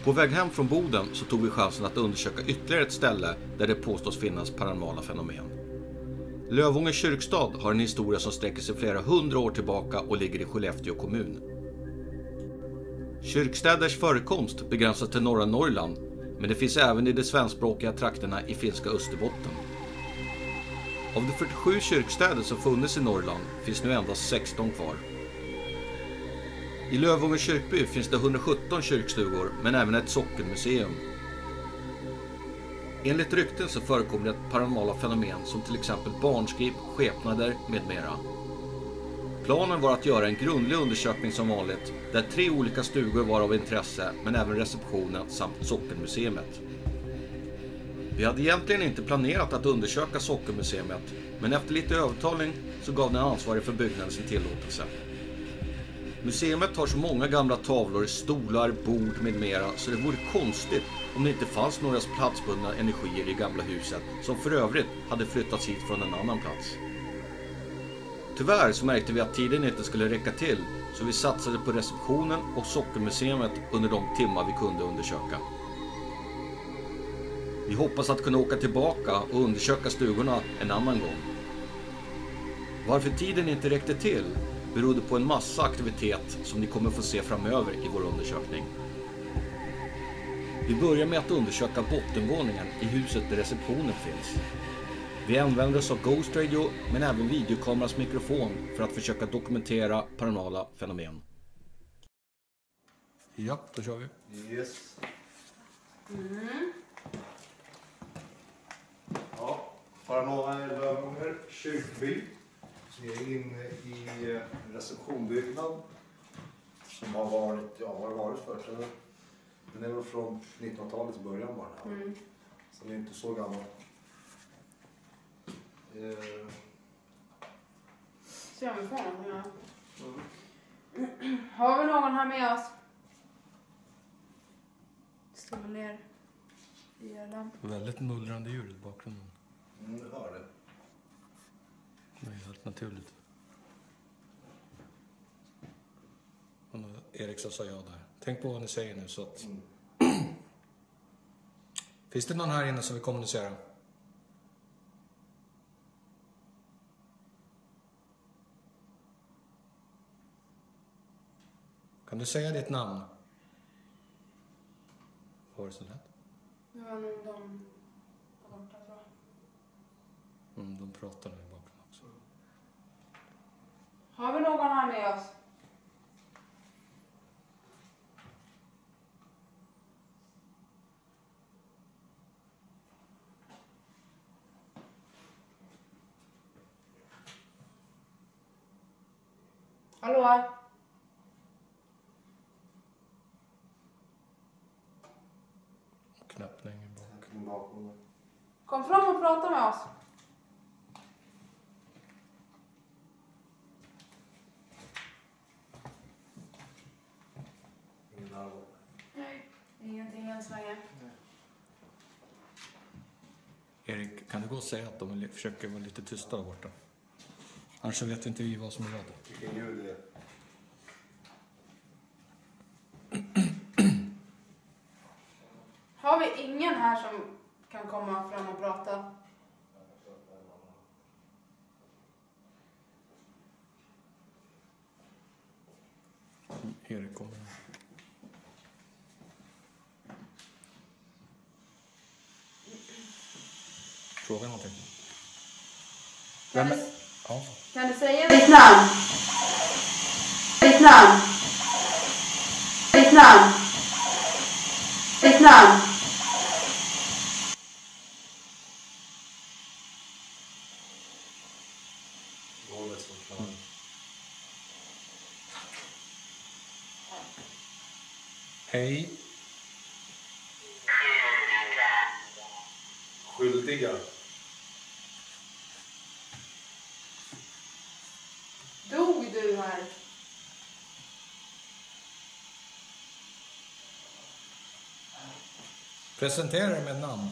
På väg hem från Boden så tog vi chansen att undersöka ytterligare ett ställe där det påstås finnas paranormala fenomen. Lövånger kyrkstad har en historia som sträcker sig flera 100 år tillbaka och ligger i Skellefteå kommun. Kyrkstäders förekomst begränsas till norra Norrland, men det finns även i de svenskspråkiga trakterna i finska Österbotten. Av de 47 kyrkstäder som funnits i Norrland finns nu endast 16 kvar. I Lövånger kyrkby finns det 117 kyrkstugor, men även ett sockenmuseum. Enligt rykten så förekommer det paranormala fenomen som till exempel barnskrik, skepnader med mera. Planen var att göra en grundlig undersökning som vanligt, där 3 olika stugor var av intresse, men även receptionen samt sockenmuseet. Vi hade egentligen inte planerat att undersöka sockenmuseet, men efter lite övertalning så gav den ansvarig för byggnaden sin tillåtelse. Museet har så många gamla tavlor, stolar, bord med mera så det vore konstigt om det inte fanns några platsbundna energier i gamla huset som för övrigt hade flyttats hit från en annan plats. Tyvärr så märkte vi att tiden inte skulle räcka till, så vi satsade på receptionen och sockenmuseet under de timmar vi kunde undersöka. Vi hoppas att kunna åka tillbaka och undersöka stugorna en annan gång. Varför tiden inte räckte till berodde på en massa aktivitet som ni kommer få se framöver i vår undersökning. Vi börjar med att undersöka bottenvåningen i huset där receptionen finns. Vi använder oss av Ghost Radio men även videokamerans mikrofon för att försöka dokumentera paranormala fenomen. Ja, då kör vi. Yes. Ja, paranormala Lövånger kyrkby. Vi är inne i en receptionbyggnad som har varit, har varit först. Den är väl från 1900-talets början bara. Så den är inte så gammal. Ser vi får någonting här. Har vi någon här med oss? Står väl ner i lampan. Väldigt mullrande ljud i bakgrunden. Jag hör det. Det är helt naturligt. Och Erik sa ja där. Tänk på vad ni säger nu så att... Finns det någon här inne som vill kommunicera? Kan du säga ditt namn? Var det så lätt? Det var nog de borta, tror jag. De pratar nu i bakgrunden också. Har vi någon här med oss? Hallå? Knappt längre bak. Kom fram och prata med oss. Ingen närvaro. Nej, ingenting än så länge. Erik, kan du gå och säga att de försöker vara lite tysta där borta? Annars vet inte vi vad som är vad. Vilken ljud det är. Har vi ingen här som kan komma fram och prata? Erik kommer. Fråga någonting. Kan du, Ja. kan du säga ditt namn? Ditt namn? Ditt namn? Ditt namn? Hej. Skyldiga. Dog du här? Presentera dig med namn.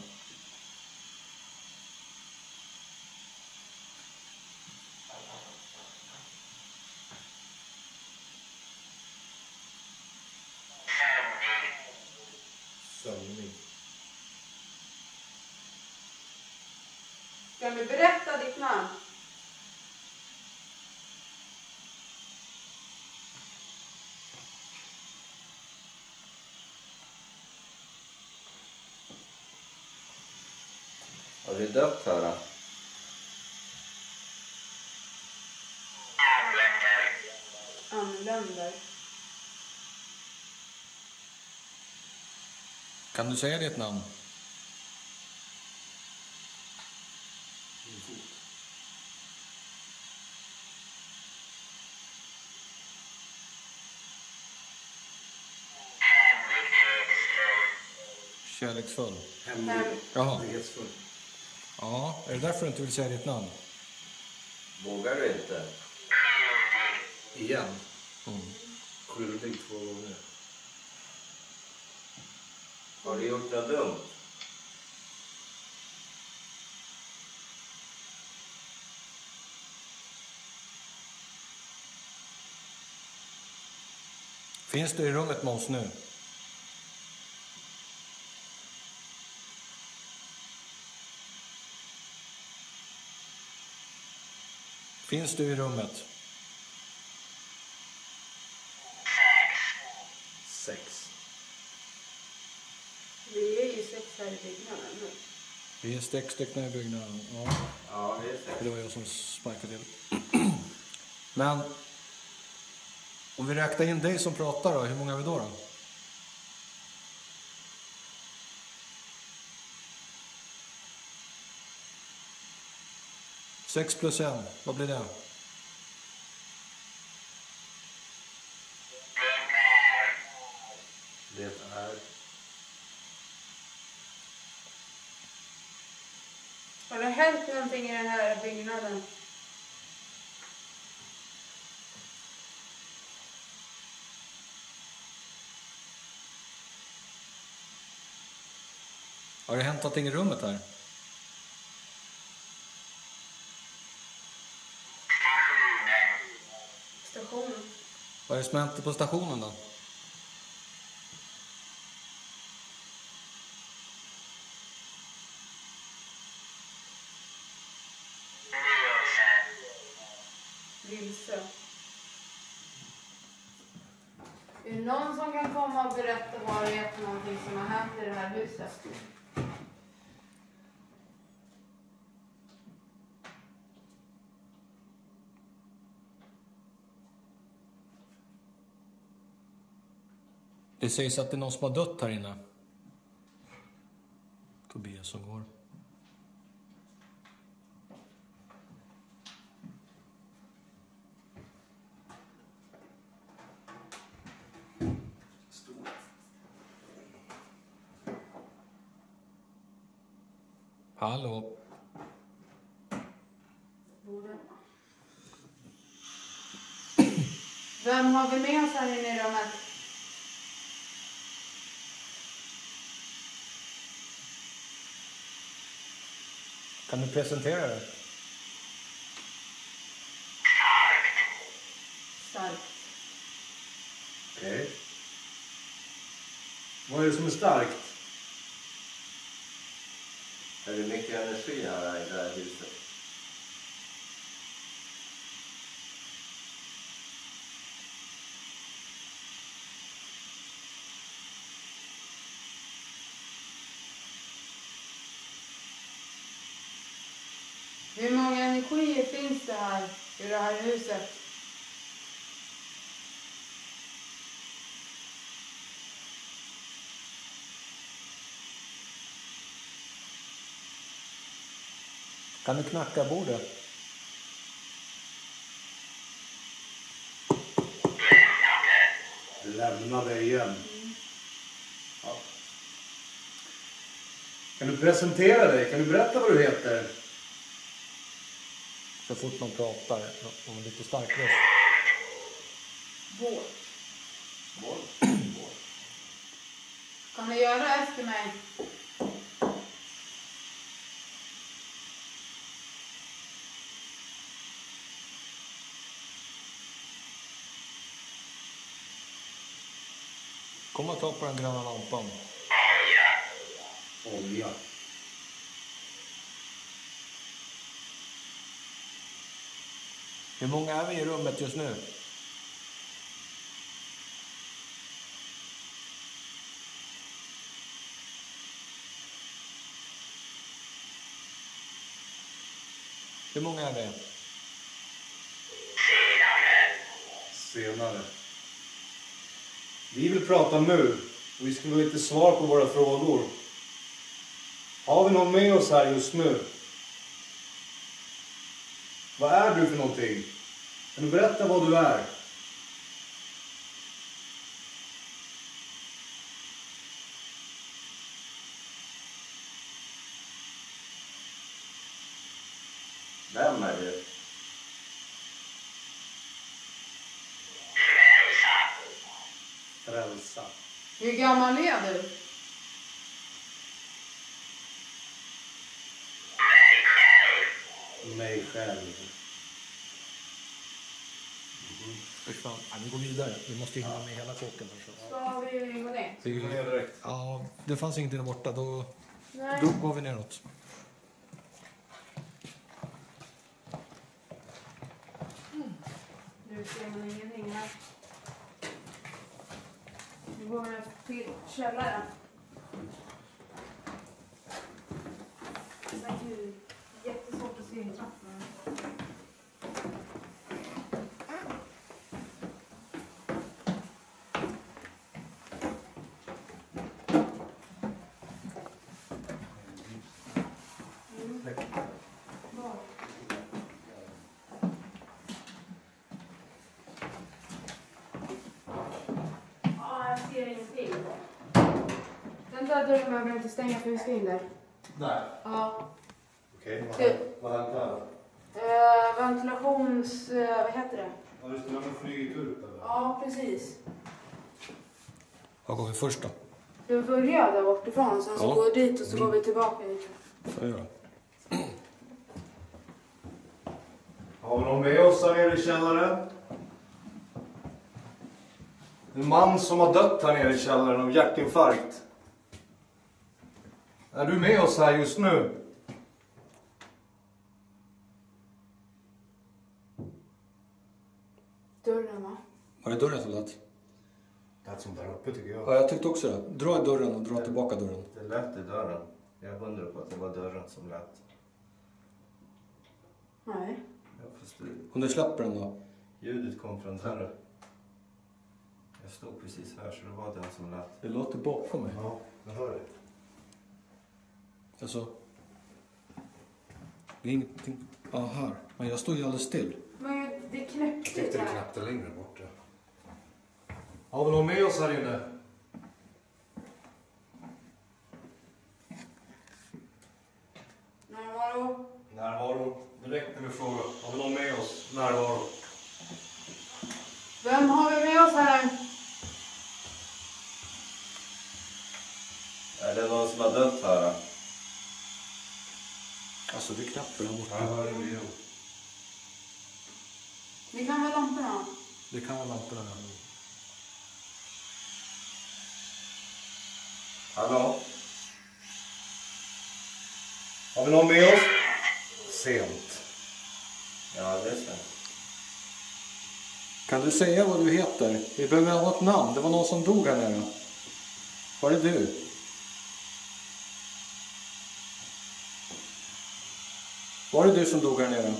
Kan du berätta ditt namn? Har du dött här då? Anländer. Kan du säga ditt namn? Min fot. Kärleksfull. Jaha. Hemlighetsfull. Ja, är det därför du inte vill säga ditt namn? Vågar du inte? Igen. Skyldig 2 gånger. Har du gjort något dumt? Finns du i rummet med oss nu? Finns du i rummet? 6. Vi är ju 6 här i byggnaden nu. Vi är 6 stycken i byggnaden. Ja, Ja, det är säkert. det var jag som sparkade till. Men om vi räknar in dig som pratar då, hur många är vi då? 6 plus 1, vad blir det? Det är... Har det hänt någonting i den här byggnaden? Har det hänt någonting i rummet här? Stationen? Vad är det som hänt på stationen då? Vilse. Är det någon som kan komma och berätta vad det är för någonting som har hänt i det här huset? Det sägs att det är någon som har dött här inne. Tobias som går. Stor. Hallå? Borde. Vem har vi med oss här inne i rummet? Kan du presentera det? Starkt. Okej. Vad är det som är starkt? Är det mycket energi här i det här huset? Hur många energier finns det här i det här huset? Kan du knacka bordet? Lämna det igen. Ja. Kan du presentera dig? Kan du berätta vad du heter? Så fort man pratar om lite stark röst. Vårt. Vår. Kan du göra efter mig? Kom och ta på den gröna lampan. Olja. Hur många är vi i rummet just nu? Hur många är vi? Senare. Vi vill prata nu. Och vi skulle ha lite svar på våra frågor. Har vi någon med oss här just nu? Vad är du för någonting? Kan du berätta vad du är? Vem är du? Frälsa. Hur gammal är du? Mig själv. Vi går vidare. Vi måste hinna med hela kåken. Ska vi gå ner? Vi går ner direkt. Ja, det fanns ingenting där borta. Då Nej. går vi neråt. Nu ser man ingenting här. Nu går vi till källaren. Det är ju jättesvårt att se i trappan. Jag ser ingenting. Den där dörren behöver jag inte stänga för vi ska in där. Nej. Ja. Okej, Du. vad hänt här? Ventilations... vad heter det? Har du skulle ha flugit ut eller? Ja, precis. Var går vi först då? Du börjar där bortifrån, sen så Ja. går vi dit och så går vi tillbaka dit. Får jag göra? Har vi någon med oss här nere i källaren? En man som har dött här nere i källaren av hjärtinfarkt. Är du med oss här just nu? Dörren, va? Var det dörren som lät? Det är som där uppe tycker jag. Ja, jag tyckte också det. Dra i dörren och dra tillbaka dörren. Det lät i dörren. Jag undrar på att det var dörren som lät. Nej. Ja, fast Om du släpper den då? ljudet kom från dörren. Jag stod precis här så det var den som lät. Det låter bakom mig. Ja, jag hör det. Alltså. Det är ingenting. Ja, här. Men jag står ju alldeles still. Men det är knäppigt här. knappt längre bort. Har vi någon med oss här inne? Närvaro. Närvaro. Direkt när vi frågar. Har vi någon med oss? Närvaro. Vem har vi med oss här? Är det någon som har dött här? Alltså det är knappar där borta. Jag hör det igen. Det kan vara lamporna. Det kan vara lamporna där. Hallå? Har vi någon med oss? Sent. Ja, det är så. Kan du säga vad du heter? Vi behöver ha ett namn. Det var någon som dog här nere. Var det du? Var det du som dog här nere?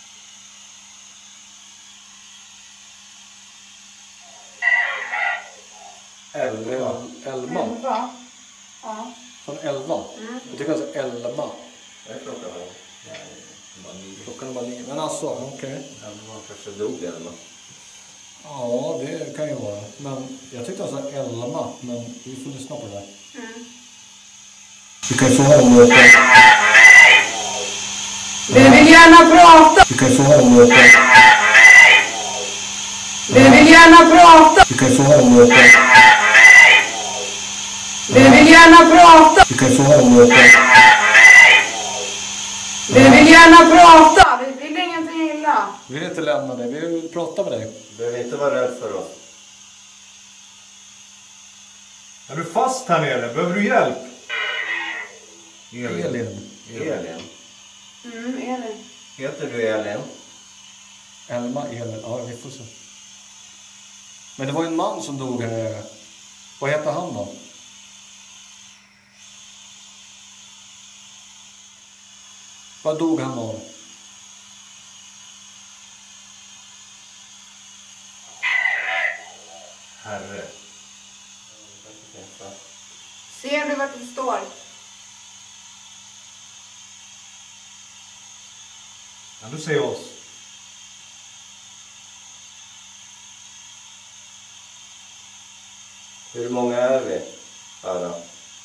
Elma. 11. Ja. Från 11. Jag tycker alltså Elma. Det är klockan var. Klockan är bara 9. Men alltså, okej. Man kanske dog eller något. Ja, det kan ju vara. Men jag tyckte alltså Elma. Men vi får lyssna på det där. Du kan få ha den uppe. Vi vill gärna prata. Du kan få ha den uppe. Vi vill gärna prata. Du kan få ha den uppe. Vi vill gärna prata. Du kan få ha den uppe. Vi vill gärna prata. Vi vill ingenting illa. Vi vill inte lämna dig. Vi vill prata med dig. Du behöver inte vara rädd för oss. Är du fast här nere? Behöver du hjälp? Elin. Elin? Elin. Heter du Elin? 11, ja vi får se. Men det var ju en man som dog här nere. Vad heter han då? Vad dog han av? Herre. Ser du vart det står? Ja, du ser oss. Hur många är vi här då?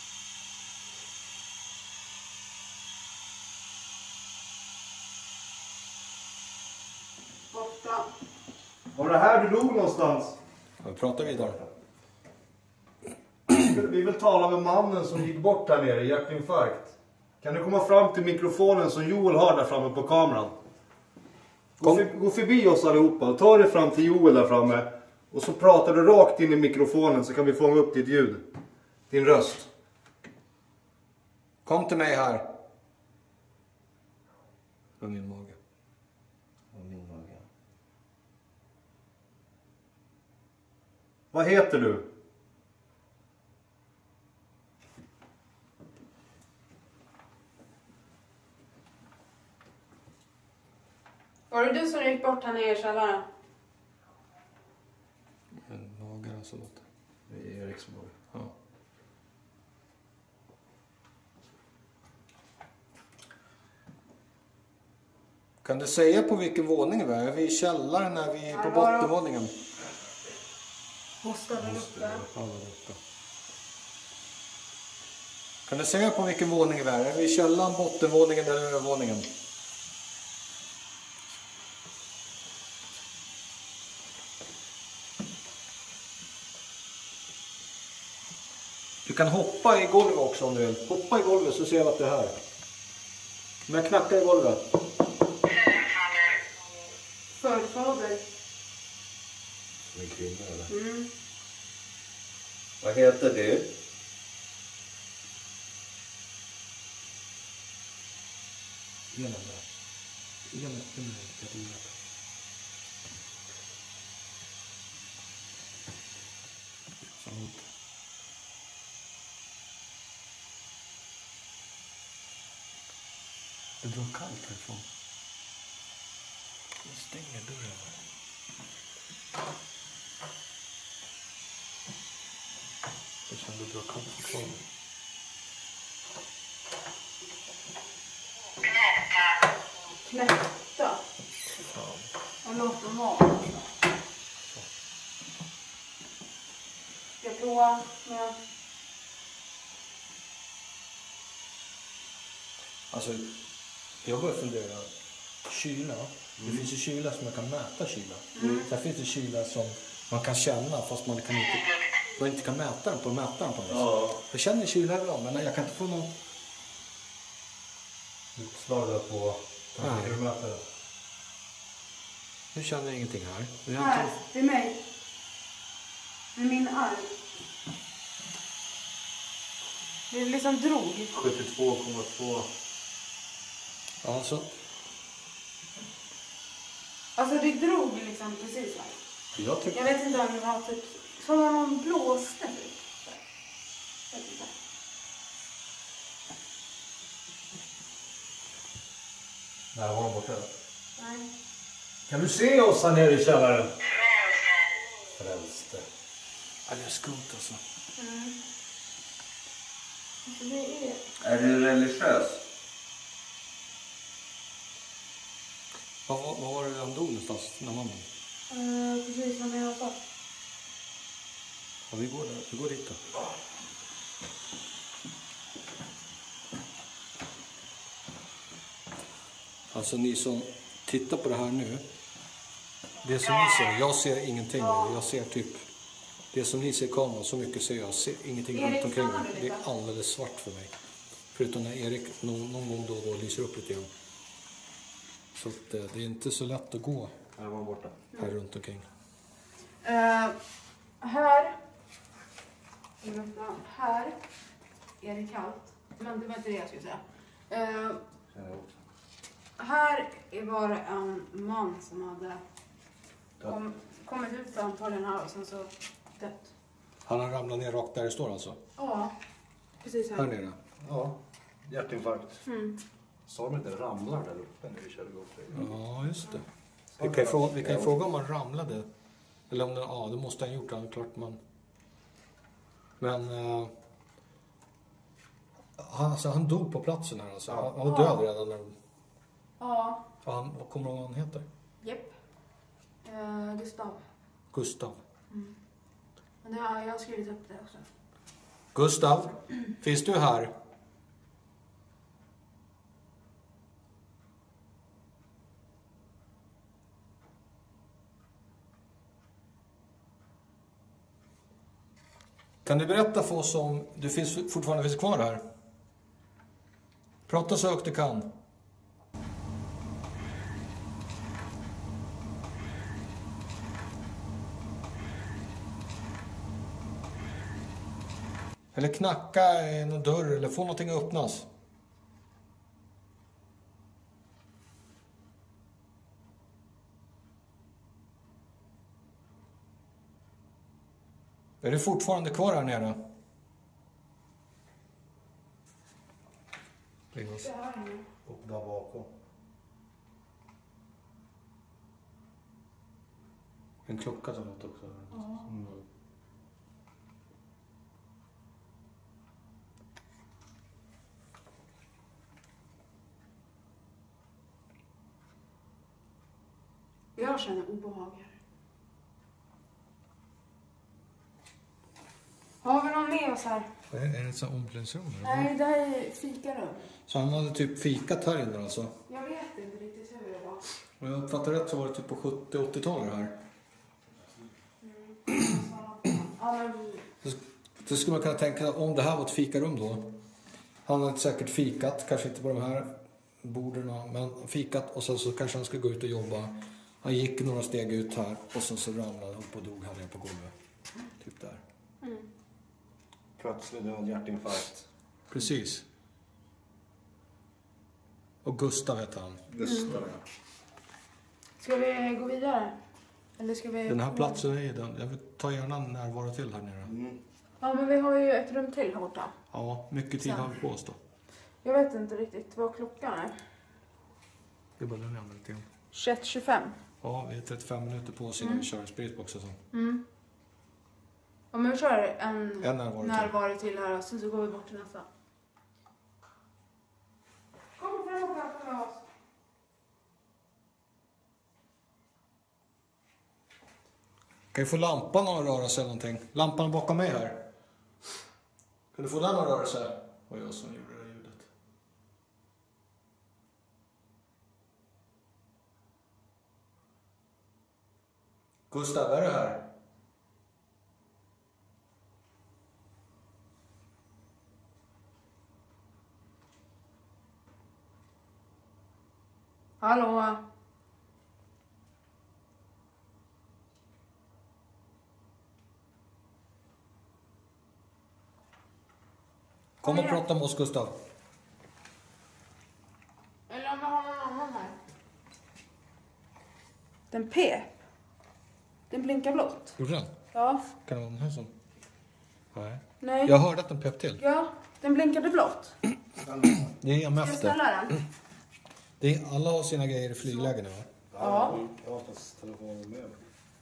Borta. Var det här du dog någonstans? Vi pratar vidare. Vi vill tala med mannen som gick bort här nere, hjärtinfarkt. Kan du komma fram till mikrofonen som Joel har där framme på kameran? Gå förbi oss allihopa. Ta dig fram till Joel där framme. Och så pratar du rakt in i mikrofonen så kan vi fånga upp ditt ljud. Din röst. Kom till mig här. Det var min mage. Min mage. Vad heter du? Var det du som gick bort här nere i källaren? Magen alltså låter. Det är Eriksborg. Ja. Kan du säga på vilken våning vi är? Är vi i källaren? Är vi på bottenvåningen? Måste där uppe. Ja, där uppe. Kan du säga på vilken våning vi är? Är vi i källaren, bottenvåningen eller övervåningen? Du kan hoppa i golvet också om du vill. Hoppa i golvet så ser vi att det är här. Om jag knackar i golvet. Förfader. Som en kvinna eller? Mm. Vad heter du? Det drar kallt härifrån. Jag stänger dörren. Jag kände det drar kallt ifrån. Knäppta. Och låt dem vara. Ska jag prova med... Alltså, jag börjar fundera. Kyla. Det finns ju kyla som man kan mäta kyla. Sen finns det kyla som man kan känna fast man inte kan mäta den på mätaren på något sätt. Jag känner kyla överallt men jag kan inte få någon... Utslag där på... Hur du mäter det? Nu känner jag ingenting här. Här, det är mig. Med min arm. Det liksom drog. 72,2. Alltså, Alltså det drog liksom precis här. jag Jag vet inte om det var typ som om någon blåste typ. Jag vet inte. Där var de borta. Nej. Kan du se oss här nere i källaren? Frälste. Ja, det är skumt alltså. Alltså det är... Är du religiös? Vad var det han dog någonstans? Den mannen? Precis som jag sa. Ja, vi går dit då. Alltså ni som tittar på det här nu. Det som ni ser, jag ser ingenting nu. Jag ser typ, det som ni ser i kameran, så mycket ser jag ser ingenting runt omkring mig. Det är alldeles svart för mig. Förutom när Erik någon gång då lyser upp lite grann. Så att, det är inte så lätt att gå Där var de borta. här runt omkring. Här är det kallt. Men det var inte det jag skulle säga. här var det en man som hade kommit ut antagligen här och sen så dött. Han har ramlat ner rakt där det står alltså? Ja, precis Här här. nere? Ja, hjärtinfarkt. Mm. Sa de inte ramlar där uppe när vi körde upp det? Ja, just det. Vi kan ju fråga om han ramlade. Eller om det måste han gjort, klart man. Men han dog på platsen här alltså. Han var död redan när Ja. vad kommer du ihåg vad han heter? Japp. Gustav. Gustav. Men jag har skrivit upp det också. Gustav, finns du här? Kan du berätta för oss om du fortfarande finns kvar här? Prata så högt du kan. Eller knacka i någon dörr eller få någonting att öppnas. Är du fortfarande kvar här nere? Och där bakom. En klocka som låter också. Mm. Jag känner obehag här. Har vi någon med oss här? Är det ett sånt omklädningsrum? Nej, det här är fikarum. Så han hade typ fikat här inne alltså? Jag vet inte riktigt hur det var. Om jag uppfattar rätt så var det typ på 70-80-talet här. Ja, men... Så skulle man kunna tänka om det här var ett fikarum då. Han hade säkert fikat, kanske inte på de här borden, men fikat och sen så kanske han skulle gå ut och jobba. Han gick några steg ut här och sen så ramlade han upp och dog här nere på golvet. Typ där. Plötsligt död, hjärtinfarkt. Precis. Och Gustav heter han. Gustav, ja. Ska vi gå vidare? Eller ska vi... Den här platsen är den. Jag vill ta gärna närvaro till här nere. Ja, men vi har ju ett rum till här borta. Ja, mycket tid har vi på oss då. Jag vet inte riktigt vad klockan är. Det är bara den andra lite grann. 21:25. Ja, vi är 35 minuter på oss innan vi kör spiritbox och så. Ja, men vi kör en närvaro till. närvaro till här och sen så går vi bort till nästa. Kom fram och prata med oss. Kan du få lampan att röra sig eller någonting? Lampan bakom mig här. Kan du få den att röra sig? Det var jag som gjorde det ljudet. Gustav, är du här? Hallå? Kom och prata med oss, Gustav. Eller om vi har någon annan här. Den pep. Den blinkar blått. Gjorde den? Ja. Kan det vara den här som... Nej. Nej. Jag hörde att den pep till. Ja, den blinkade blått. Det är EMF Ska jag det. ställa den? Det är, alla har sina grejer i flyglägen nu, va? Ja. Jag har fast telefonen med.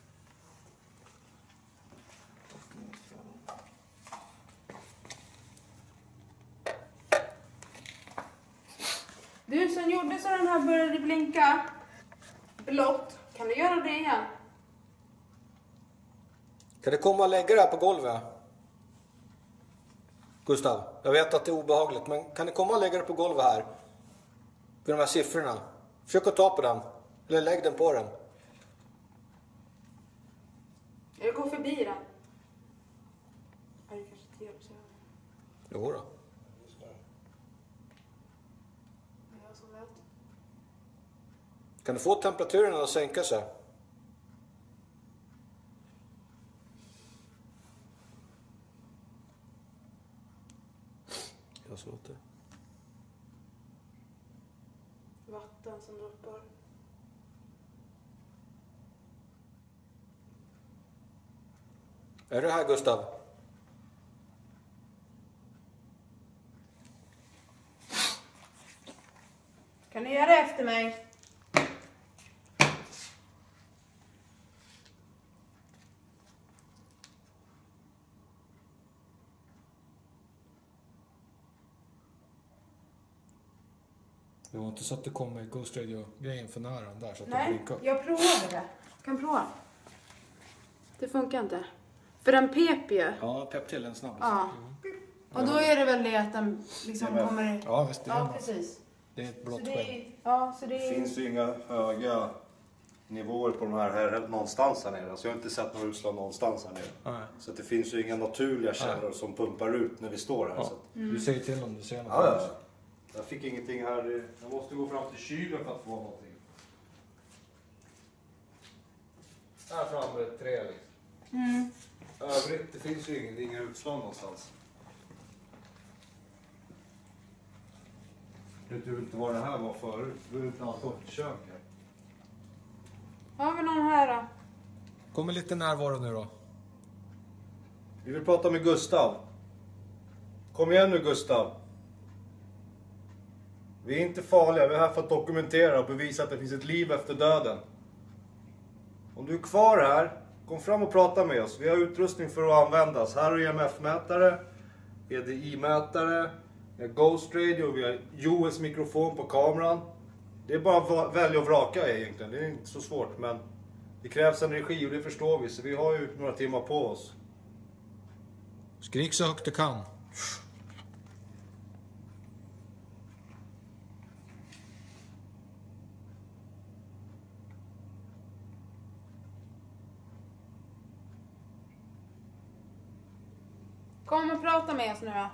Du som gjorde så den här började blinka blått. Kan du göra det igen? Kan du komma och lägga det här på golvet? Gustav, jag vet att det är obehagligt, men kan du komma och lägga det på golvet här? Vid de här siffrorna. Försök att ta på den. Eller lägg den på den. Eller gå förbi den. Ja, det kanske inte gör så. Jo då. Jag som vet. Kan du få temperaturen att sänka sig? Jag så åt det. Vatten som Är du här, Gustav? Kan ni göra det efter mig? Det var inte så att det kom med Ghost Radio-grejen för nära där så att det Nej, blinkade. jag provade det. Kan prova. Det funkar inte. För den pep ju. Ja, pepp till en snabbis. Ja. Och då är det väl det att den liksom Det är kommer... Ja, visst det är Ja, det. precis. Det är ett Så blått det skägg. är... Ja, så det Det är... finns ju inga höga nivåer på de här någonstans här nere. Så jag har inte sett några utslag någonstans här nere. Nej. Så att det finns ju inga naturliga källor som pumpar ut när vi står här. Ja. Så att, Du säger till om du ser något. ja. Jag fick ingenting här. Jag måste gå fram till kylen för att få någonting. Här framme är ett trä liksom. Övrigt, det finns ju inga utslag någonstans. Vet du inte vad det här var förut? Det var ett annat kök här. Har vi någon här då? Kommer lite närvaro nu då. Vi vill prata med Gustav. Kom igen nu, Gustav. Vi är inte farliga, vi är här för att dokumentera och bevisa att det finns ett liv efter döden. Om du är kvar här, kom fram och prata med oss. Vi har utrustning för att användas. Här har EMF-mätare, EDI-mätare, vi har Ghost Radio, vi har US mikrofon på kameran. Det är bara att välja och vraka egentligen, det är inte så svårt. Men det krävs energi och det förstår vi, så vi har ju några timmar på oss. Skrik så högt du kan. Kom och prata med oss nu då.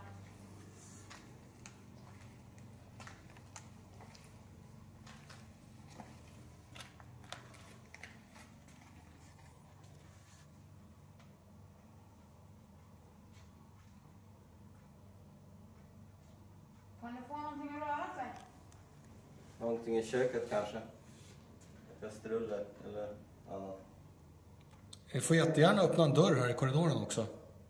Kan du få någonting att röra sig? Någonting i köket kanske. Kastruller eller annat. Ni får jättegärna öppna en dörr här i korridoren också.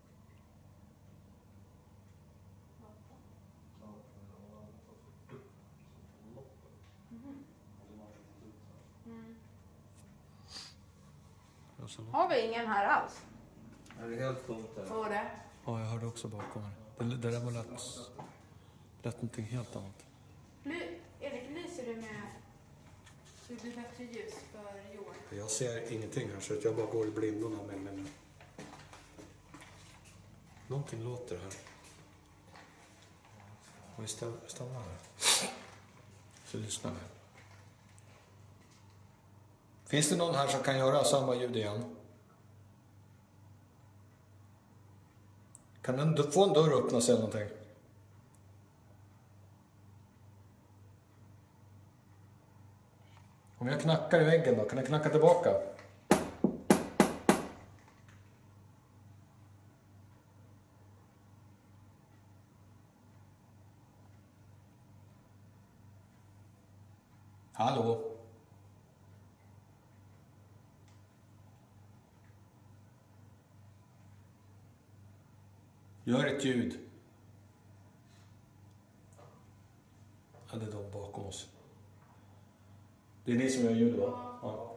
Har vi ingen här alls? Är det helt tomt här? Får det? Ja, jag hörde också bakom här. Det där var lät någonting helt annat. Erik, lyser du med... Så det blir bättre ljus för Johan? Jag ser ingenting här så att jag bara går i blindorna men någonting låter här. Och vi stannar här. Så lyssnar vi. Finns det någon här som kan göra samma ljud igen? Kan du få en dörr öppna sig eller någonting? Om jag knackar i väggen då, kan jag knacka tillbaka? Hallå? Gör ett ljud. Ja, det är de bakom oss. Det är ni som gör ljud va? Ja.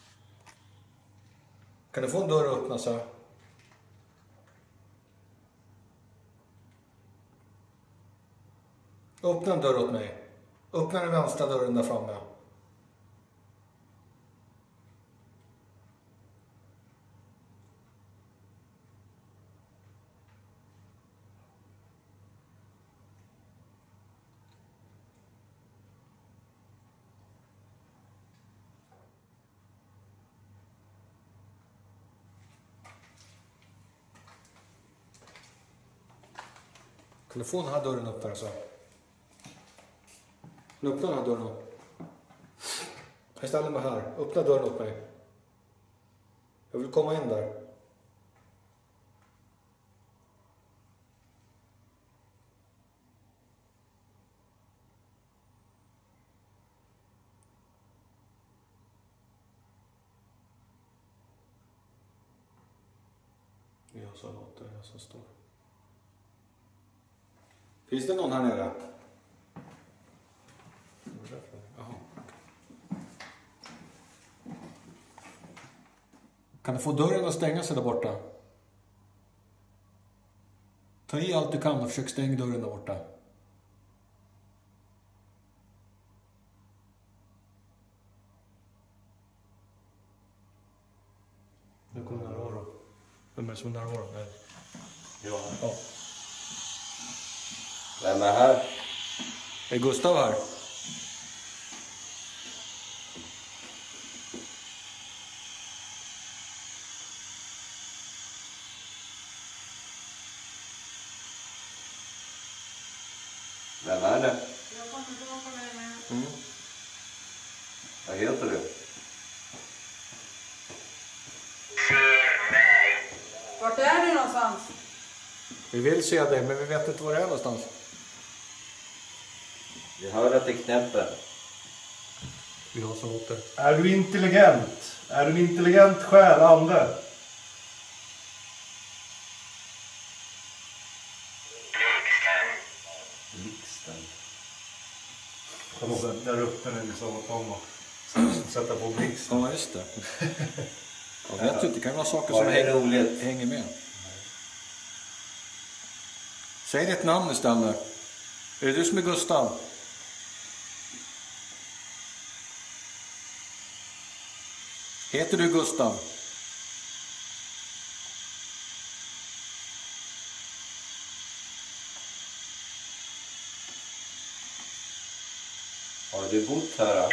Kan du få en dörr att öppna så här? Öppna en dörr åt mig. Öppna den vänstra dörren där framme. Kan du få den här dörren upp där så? Kan du öppna den här dörren upp? Jag ställer mig här. Öppna dörren åt mig. Jag vill komma in där. också låter det som står. Finns det någon här nere? Jaha. Kan du få dörren att stänga sig där borta? Ta i allt du kan och försök stänga dörren där borta. Nu kommer nära då. Vem är det som är nära då? Ja. Ja. Vem är här? Är Gustav här? Vem är det? Jag kommer tillbaka med mig. Vad heter du? Vart är du någonstans? Vi vill se dig, men vi vet inte var det är någonstans. Vi hör att det knäpper. Vi har som åter. Är du intelligent? Är du en intelligent själ, ande? Blixten. Kom ihåg att där uppe när vi sa åt dem och sätta på blixten. Ja, just det. Jag vet inte, det kan vara saker Var som det roligt? hänger med. Säg ditt namn istället. Är det du som är Gustav? Heter du Gustav? Har du bott här?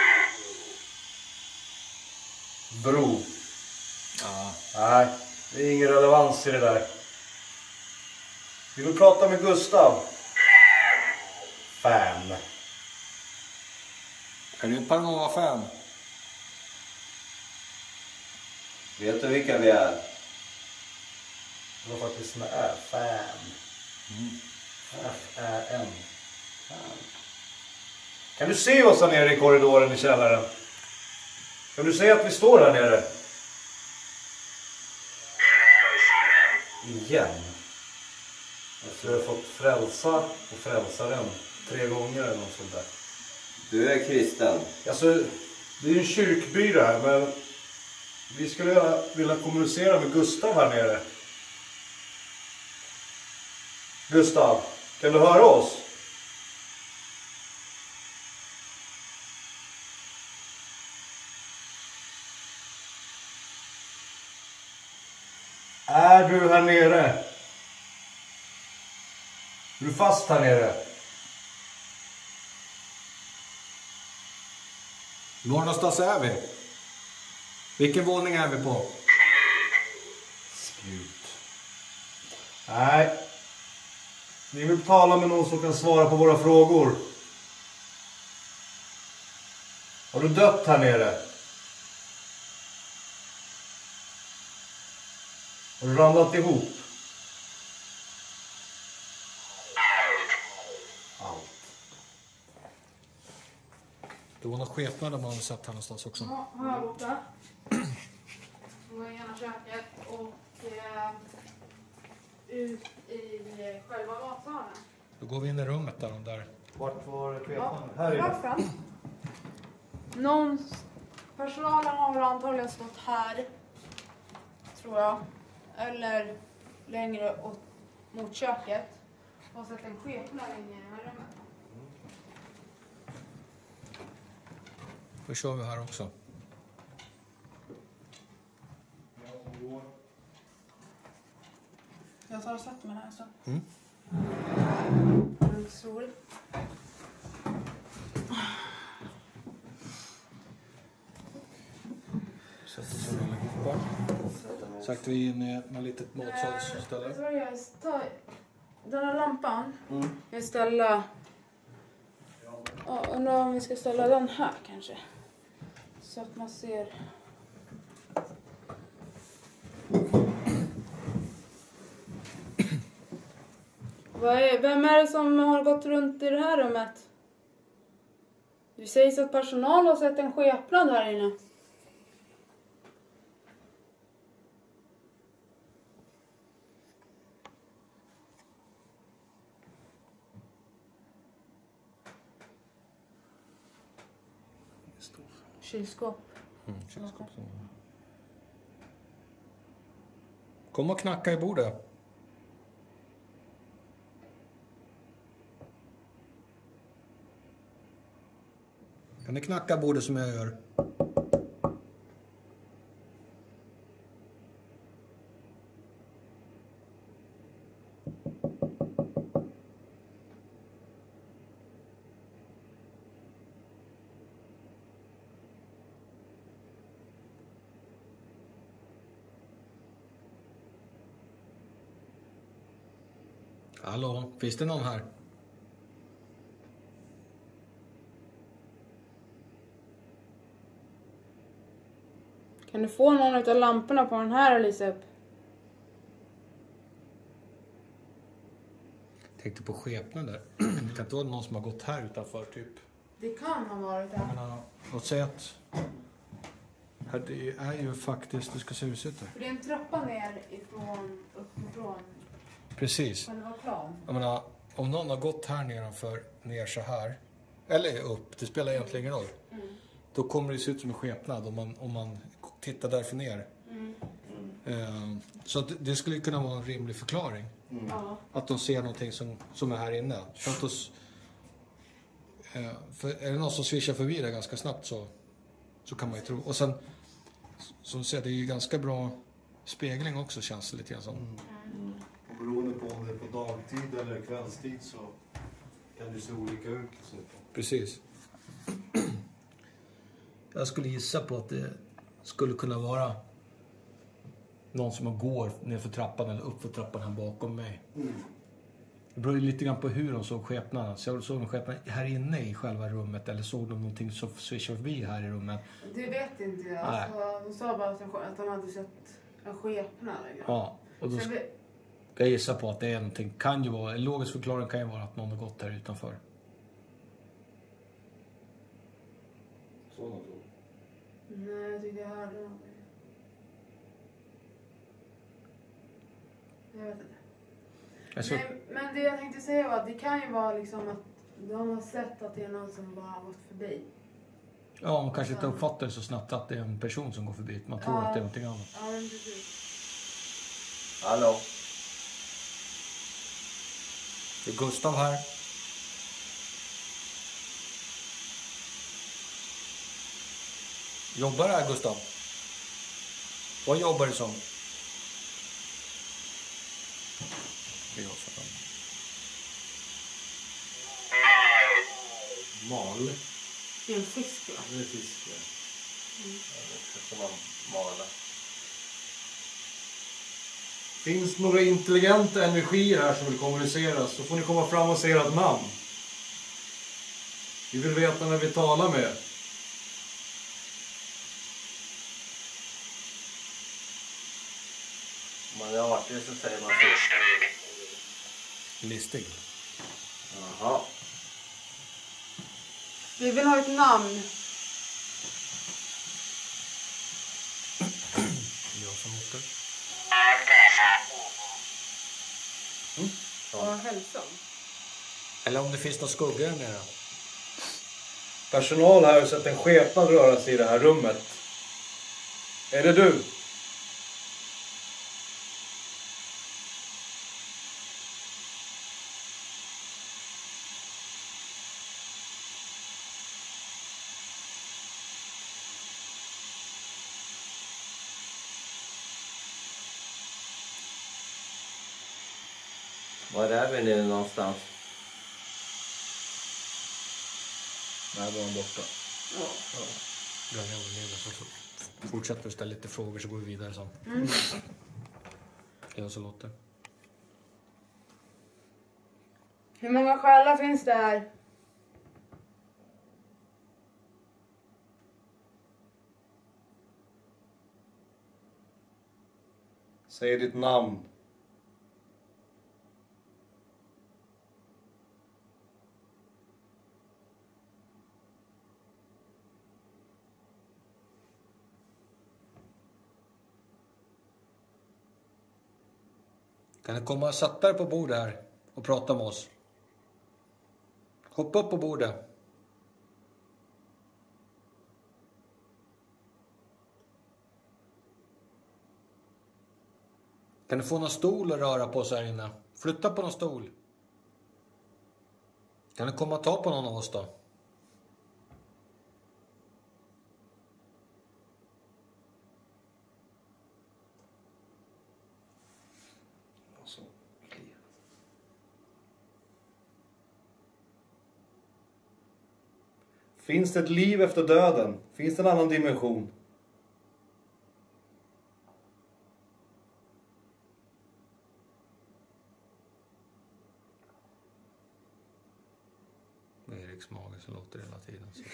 Bro. Ja. Nej, det är ingen relevans i det där. Vill du prata med Gustav? Fan. Är du en Paranormal-fan? Vet du vilka vi är? Det var faktiskt med ä. Fan. F-Ä-N. Fan. Kan du se oss här nere i korridoren i källaren? Kan du se att vi står här nere? Igen. Alltså jag har fått frälsa och frälsaren 3 gånger eller något sånt där. Du är kristen. Alltså, det är ju en kyrkby det här, men vi skulle gärna vilja kommunicera med Gustav här nere. Gustav, kan du höra oss? Är du här nere? Är du fast här nere? Var någonstans är vi? Vilken våning är vi på? Spjut. Nej. Vi vill tala med någon som kan svara på våra frågor. Har du dött här nere? Har du ramlat ihop? Allt. Det var någon skepnad man hade sett här någonstans också. Ja, här borta. Så går jag igenom köket och ut i själva matsalen. Då går vi in i rummet där. Vart var Ja, skepnaden? Här inne. raffen. Personalen har väl antagligen stått här, tror jag. Eller längre åt, mot köket. Och sett en skepnad inne i det här rummet. Då kör vi här också. Jag tar och sätter mig här så. Mm. Sol. Sätter sig allihopa. Sagt vi in i ett litet matsalsställe. Så jag tar den här lampan. Jag ställa. Ja, undrar om vi ska ställa den här kanske. Så att man ser. Vem är det som har gått runt i det här rummet? Det sägs att personal har sett en skepnad här inne. kylskåp. Kylskåp. Kom och knacka i bordet. Kan ni knacka bordet som jag gör? Hallå, finns det någon här? Kan du få någon av lamporna på den här att lysa upp? Tänkte på skepnader. Det kan inte vara någon som har gått här utanför typ. Det kan ha varit Jag menar, låt säga att här det är ju faktiskt, det ska se hur det ser ut där. För det är en trappa ner uppifrån Precis. själva plan. Jag menar, om någon har gått här nedanför, ner så här, eller upp, det spelar egentligen ingen roll. Då kommer det se ut som en skepnad om man tittar därför ner. Så att det skulle kunna vara en rimlig förklaring. Ja. Att de ser någonting som är här inne. För, att för är det någon som svischar förbi det ganska snabbt så kan man ju tro. Och sen, som du säger, det är ju ganska bra spegling också, känns det lite grann som. Och beroende på om det är på dagtid eller kvällstid så kan det se olika ut. Precis. Jag skulle gissa på att det skulle kunna vara någon som går ner för trappan eller upp för trappan här bakom mig. Det beror ju lite grann på hur de såg skepnaden. Såg de skepnaden här inne i själva rummet eller såg de någonting som svischade förbi här i rummet? Det vet inte jag. Alltså, de sa bara att de hade sett en skepnad. Ja, och då ska jag gissa på att det är någonting. Kan ju vara, en logisk förklaring kan ju vara att någon har gått här utanför. Sådana tror. Nej, jag tyckte jag hörde någonting. Jag vet inte. Alltså, Nej, men det jag tänkte säga var att det kan ju vara liksom att de har sett att det är någon som bara har gått förbi. ja, man kanske inte uppfattar det så snabbt att det är en person som går förbi. Man tror att det är någonting annat. Ja, men precis. Hallå? Det är Gustav här. Jobbar här, Gustav? Vad jobbar du som? Det är jag som. Mal. Det är en fisk, va? Det är fisk, ja. Som man malar. Finns några intelligenta energier här som vill kommunicera så får ni komma fram och säga ert namn. Vi vill veta när vi talar med er. Om man är artig så säger man Listig. Jaha. Vi vill ha ett namn. Jag som åker. Och hälsan. Eller om det finns någon skugga där nere. Personal här har sett en skepnad röra sig i det här rummet. Är det du? Var är vi nu någonstans? Nej, var han borta. Så fortsätter att ställa lite frågor så går vi vidare sen. Jag så låter. Hur många själar finns det här? Säg ditt namn. Kan du komma och sätta dig på bordet här och prata med oss? Hoppa upp på bordet. Kan du få någon stol att röra på sig här inne? Flytta på någon stol. Kan du komma och ta på någon av oss då? Finns det ett liv efter döden? Finns det en annan dimension? Med Eriks mage så låter det hela tiden så.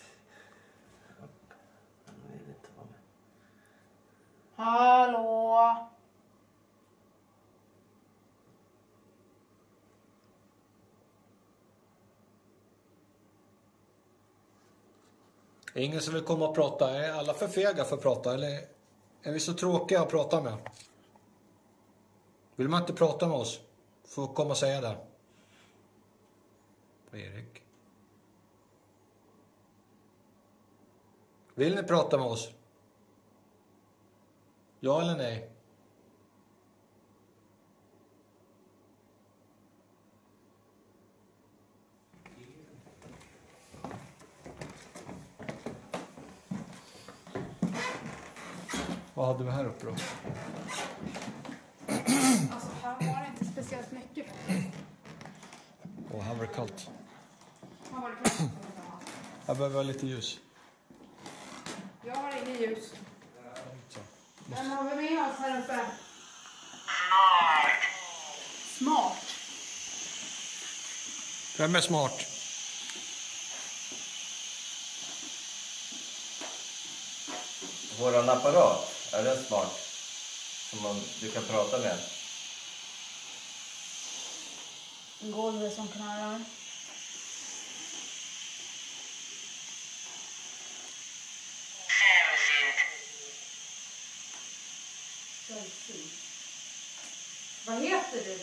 Jag vill inte vara med. Hallå? Ingen som vill komma och prata? Är alla för fega för att prata? Eller är vi så tråkiga att prata med? Vill man inte prata med oss? Får komma och säga det. Erik. Vill ni prata med oss? Ja eller nej? Vad hade vi här uppe då? Alltså här var det inte speciellt mycket. Åh, här var det kallt. Här var det kallt. Här behöver jag lite ljus. Jag har ingen ljus. Vem har vi med oss här uppe? Smart. Vem är smart? Våran apparat, är den smart? Som du kan prata med? Golvet som knarrar. Sällsynt. Vad heter du?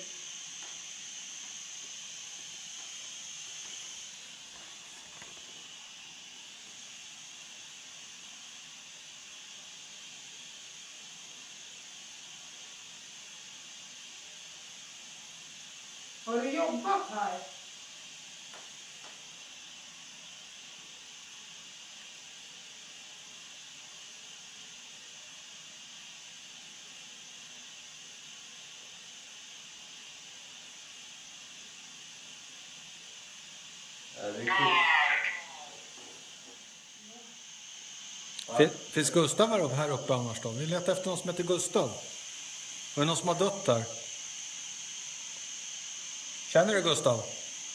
Har du jobbat här? Finns Gustav här uppe annars då? Vi letar efter någon som heter Gustav. Är det någon som har dött där? Känner du Gustav?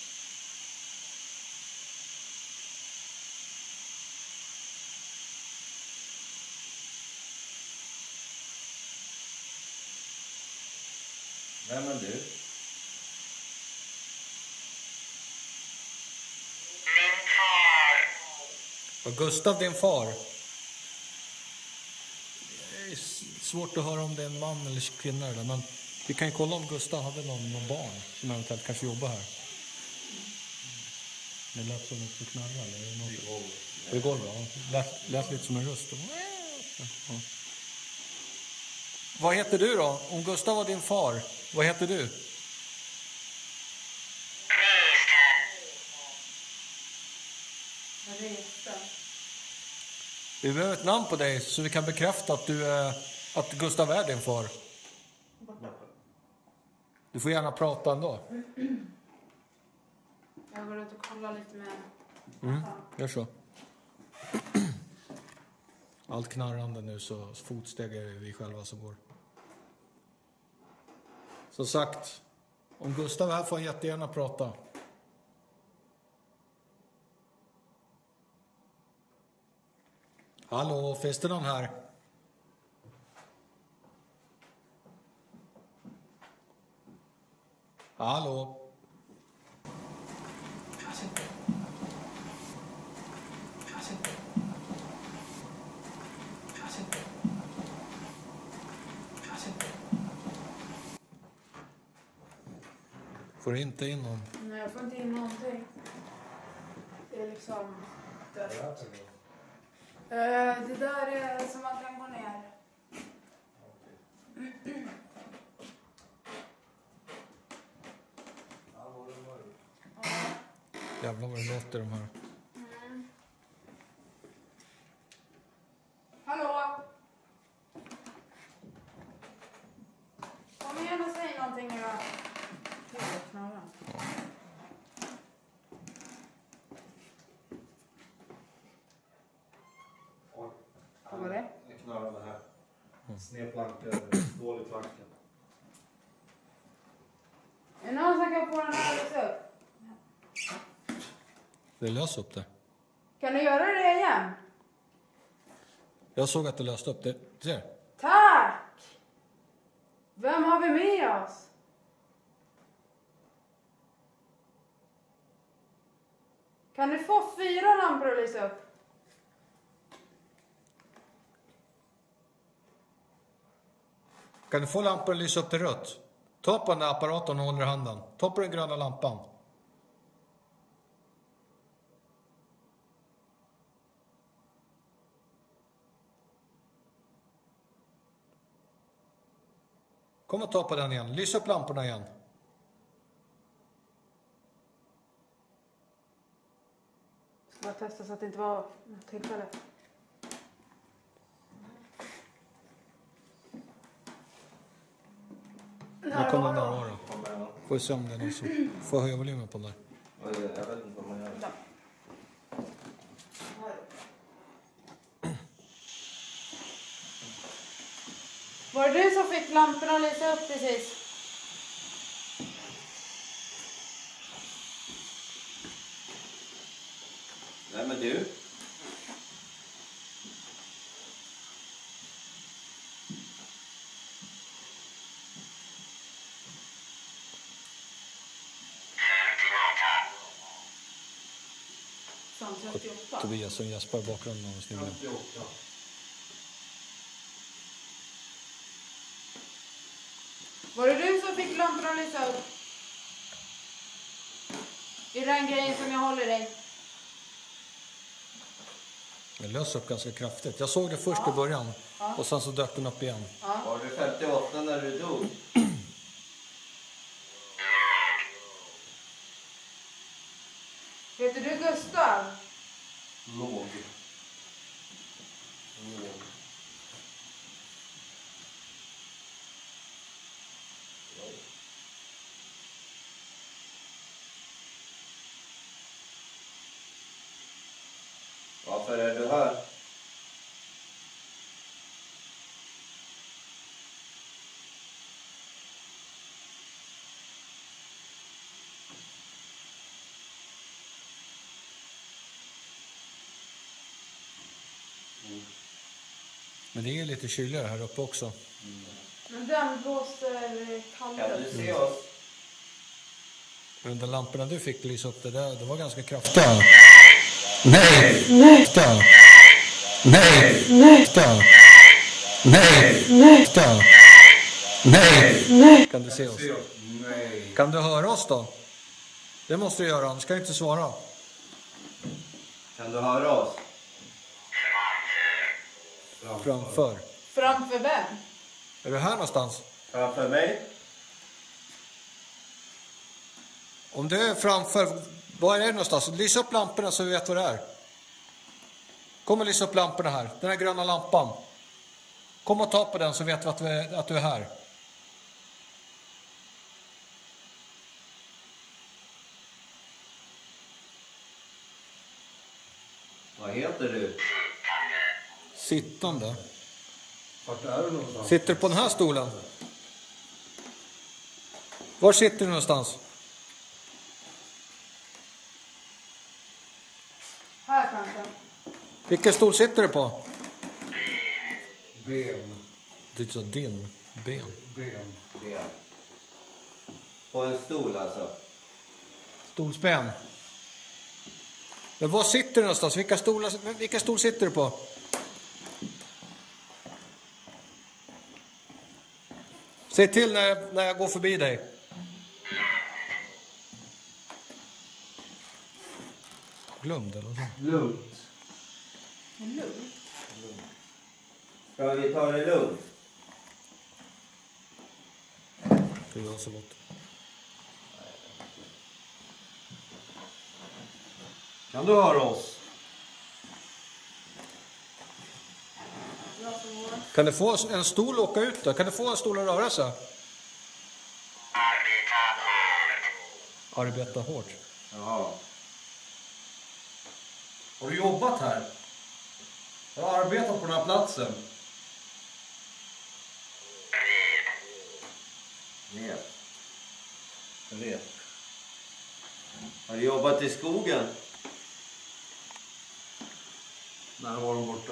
Vem är du? Var Gustav din far? Det är svårt att höra om det är en man eller kvinna där, men vi kan ju kolla om Gustav hade någon barn som eventuellt kanske jobbar här. Det lät som något knarra eller något. I golvet, ja. Lät lite som en röst. Ja. Vad heter du då? Om Gustav var din far, vad heter du? Vi behöver ett namn på dig så vi kan bekräfta att Gustav är din far. Du får gärna prata ändå. Jag går ut och kollar lite med... Gör så. Allt knarrande nu så fotsteg är vi själva som går. Som sagt, om Gustav är här får han jättegärna prata. Hallå, finns det någon här? Hallå? Får du inte in någon? Nej, jag får inte in någonting. Det är liksom... Det där är som man kan gå ner. Jävlar vad det låter de här. Hallå? Kom igen och säg någonting nu då. Gud, vad knarrar. Oj. Vad var det? Jag knarrade här. Snedplanka, dålig planka. Är det någon som kan få den här att lösa upp? Det lös upp det. Kan du göra det igen? Jag såg att det löste upp det. Ser? Tack! Vem har vi med oss? Kan du få 4 lampor att lysa upp? Kan du få lampan att lysa upp till rött? Ta på den där apparaten och håller i handen. Ta på den gröna lampan. Kom och ta på den igen. Lysa upp lamporna igen. Ska bara testa så att det inte var något tillfälle. Nu kommer den där då. Får vi se om det är någon som får höja volymen på den där. Jag vet inte vad man gör. Var det du som fick lamporna att lysa upp precis? Nej men du. Som 38. Tobias som gäspar i bakgrunden och snurrar. 58. Var det du som fick lamporna att lysa upp? I den grejen som jag håller i. Den lös upp ganska kraftigt. Jag såg det först i början. Och sen så dök den upp igen. Var du 58 när du dog? Heter du Gustav? Låg. Varför är du här? Men det är lite kyligare här uppe också. Men den blåser Kan kallare. du se oss? Men de lamporna du fick lysa upp det där, det var ganska kraftigt. Nej! Nej! Stör! Nej! Nej! Stör! Nej! Nej! Stör! Nej! Nej! Kan du se oss? Nej. Kan du höra oss då? Det måste du göra, annars kan jag inte svara. Kan du höra oss? Framför. Framför vem? Är du här någonstans? Framför mig? Om du är framför, var är det någonstans? Lysa upp lamporna så vi vet vad det är. Kom och lysa upp lamporna här. Den här gröna lampan. Kom och ta på den så vet vi att du är här. Vad heter du? Sittande. Vart är du någonstans? Sitter du på den här stolen? Var sitter du någonstans? Här kanske. Vilken stol sitter du på? Ben. Du sa din ben. Ben. Ben. På en stol alltså. Stolsben. Men var sitter du någonstans? Vilka stol sitter du på? Säg till när jag går förbi dig. Glömde eller så. Lugnt. Lugn. Ska vi ta det lugnt? Det gör så gott. Kan du höra oss? Kan du få en stol att åka ut då? Kan du få en stol att röra sig? Arbeta hårt. Ja. Har du jobbat här? Har du arbetat på den här platsen? Rep. Har du jobbat i skogen? När var de borta?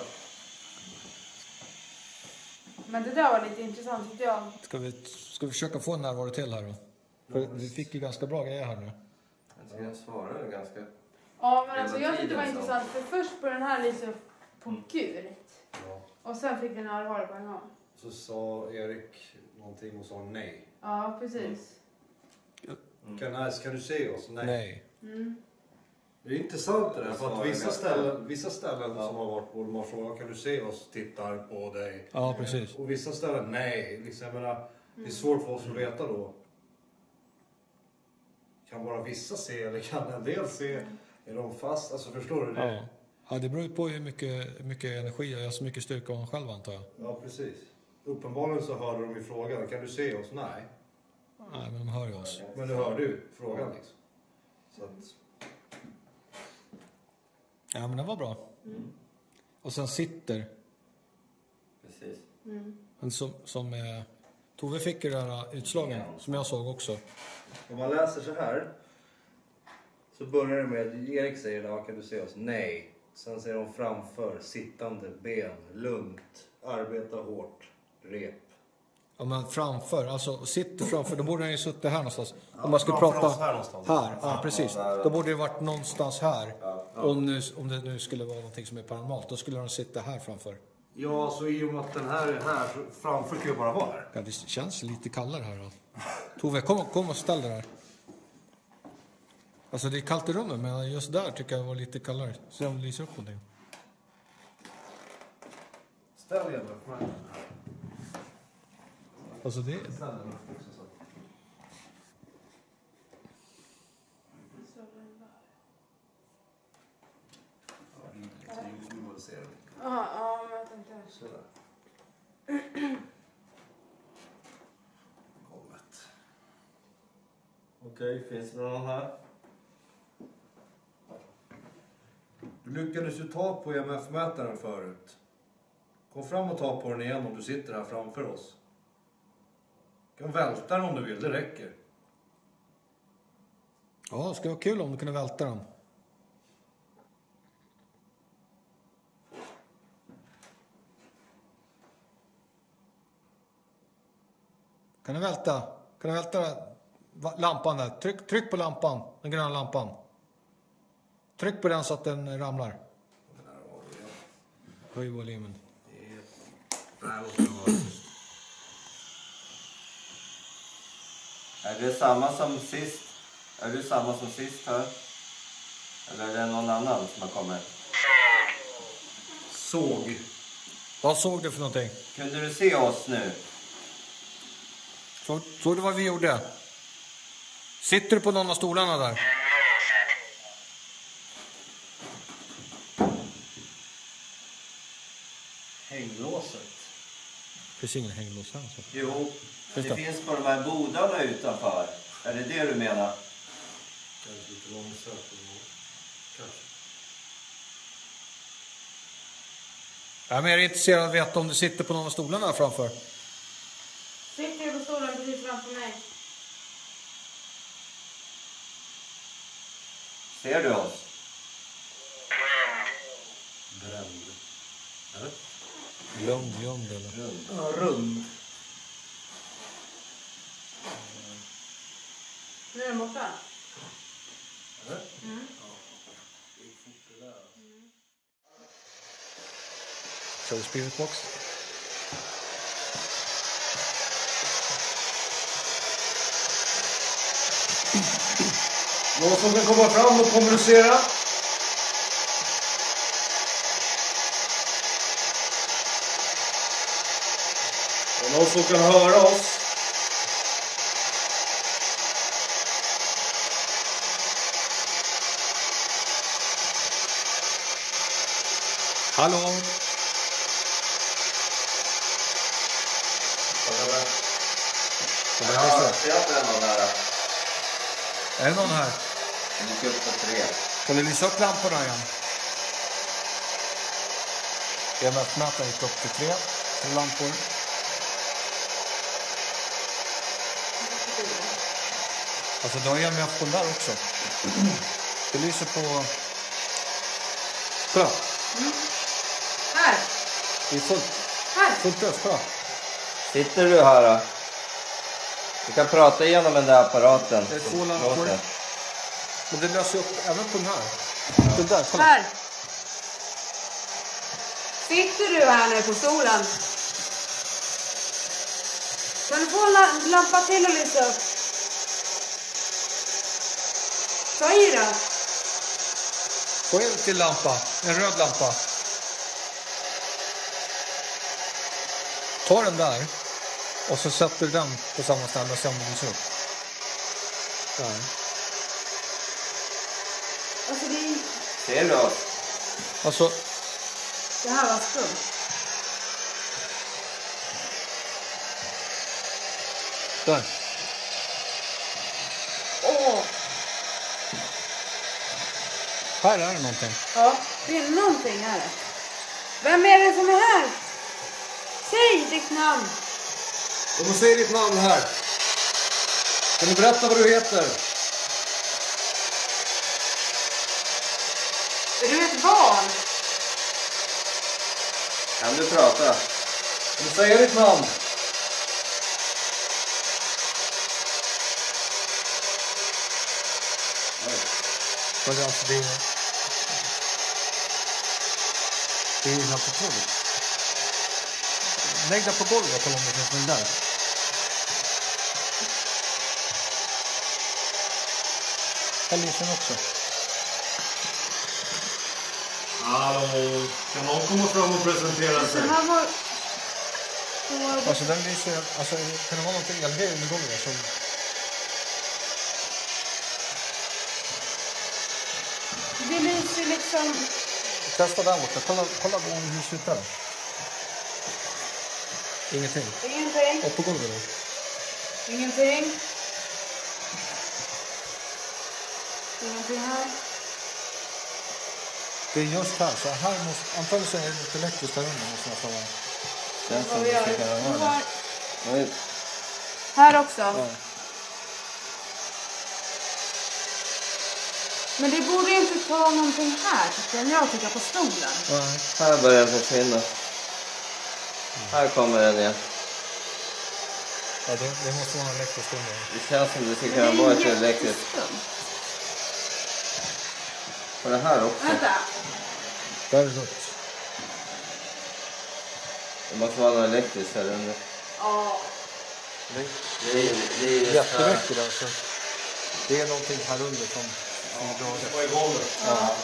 Men det där var lite intressant tyckte jag. Ska vi försöka få en närvaro till här då? För vi fick ju ganska bra grejer här nu. Jag svarade ganska... Ja, men alltså jag tyckte det var tiden, intressant. För först på den här lyser på gult. Ja. Och sen fick den närvaro på en gång. Så sa Erik någonting och sa nej. Ja, precis. Kan du se oss? Nej. Mm. Det är intressant det där, för att vissa ställen som har varit på, de har frågat kan du se oss, tittar på dig. Ja, precis. Och vissa ställen nej. Liksom, jag menar, det är svårt för oss att veta då. Kan bara vissa se eller kan en del se? Är de fast? Alltså förstår du det? Ja. Ja, det beror ju på hur mycket energi och så mycket styrka man själv antar jag. Ja, precis. Uppenbarligen så hörde de ju frågan, kan du se oss? Nej. Nej, men de hör ju oss. Men du hörde ju frågan liksom. Så att... Ja, men det var bra. Och sen sitter Precis. en som Tove fick ju den här utslagen som jag såg också. Om man läser så här så börjar det med Erik säger då, kan du se oss? Nej. Sen säger de framför, sittande, ben, lugnt, arbeta hårt, rep. Ja, men framför, alltså sitter framför, då borde den ju suttit här någonstans. Om man skulle framför prata oss här någonstans. här, ja precis. Då borde det varit någonstans här. Om det nu skulle vara någonting som är paranormalt, då skulle den sitta här framför. Ja, så i och med att den här är här så framför kan ju bara vara här. Ja, det känns lite kallare här då. Tove, kom och ställ dig där. Alltså det är kallt i rummet, men just där tycker jag det var lite kallare. Se om det lyser upp någonting. Ställ igen upp med. Alltså det... Ja, men jag tänkte... Sådär. Kommet. Okej, finns det någon här? Du lyckades ju ta på EMF-mätaren förut. Kom fram och ta på den igen om du sitter här framför oss. Du kan välta den om du vill, det räcker. Ja, det skulle vara kul om du kunde välta den. Kan du välta lampan där? Tryck på lampan, den gröna lampan. Tryck på den så att den ramlar. Höj volymen. Är det samma som sist? Är du samma som sist här? Eller är det någon annan som har kommit? Såg. Vad såg du för någonting? Kunde du se oss nu? Såg du vad vi gjorde? Sitter du på någon av stolarna där? Hänglåset. Det finns ingen hänglås här. Så. Jo, det Just det. finns på de här bodarna utanför. Är det det du menar? Kanske lite långsökt. Kanske. Jag är mer intresserad av att veta om du sitter på någon av stolarna här framför. Sitter du på stolen precis framför mig? Ser du oss? Bränd. Eller? Lugn, gömd eller? Ja, rund. Nu är den borta. Eller? Mm. Det gick fort det där. Kör vi spirit box? Någon som kan komma fram och kommunicera? Och någon som kan höra oss? Hallå? Jag ser någon där. Är det någon här? Jag gick upp på 3. Kan du lysa upp lamporna igen? EMF-mätaren gick upp till 3 lampor. Alltså du har EMF på den där också. Det lyser på... Kolla, Här. det är fullt ös, kolla. Sitter du här då? Du kan prata igenom den där apparaten. Det är 2 som lampor. låter. Men det löser upp även på den här. Den där, kolla. Här. Sitter du här nu på stolen? Kan du få en lampa till att lysa upp? Ta i då. Få en till lampa, en röd lampa. Ta den där och så sätter du den på samma ställe och sen lyser upp. Där. Alltså det är... Ser du oss? Alltså, Det här var skumt. där. Åh! Här är det någonting. Ja, det är någonting här. Vem är det som är här? Säg ditt namn. Kom och säg ditt namn här. Kan du berätta vad du heter? Är du ett barn? Kan du prata? Kan du säga ditt namn? Men alltså det är helt otroligt. Lägg det på golvet och kolla om det finns någon där. Här lyser den också. Hallå, kan någon komma fram och presentera Det sig? här var... Alltså den lyser, alltså kan det vara någonting elgrej under golvet som... Det lyser liksom... Testa där borta, kolla hur det ser ut där. Ingenting. Ingenting. Och på golvet då. Ingenting. Ingenting här. Det är just här, så här måste... Antagligen så är det lite elektriskt där under måste nästan vara. Känns som Vad vi det gör. ska kunna Nu vara har... det. Oj, Här också. Ja. Men det borde ju inte ta någonting här, tycker jag tycker på stolen. Nej. här börjar den försvinna. Här kommer den igen. Ja, det måste vara en elektrisk under. Det känns som det ska Men kunna det vara är ett elektriskt. jätteskumt. Och det här också. Vänta. Där är det rött. Det måste vara något elektriskt här under. Ja. Det är Jättemäktigt alltså. Det är någonting här under som drar det. Vad är golvet? Ja.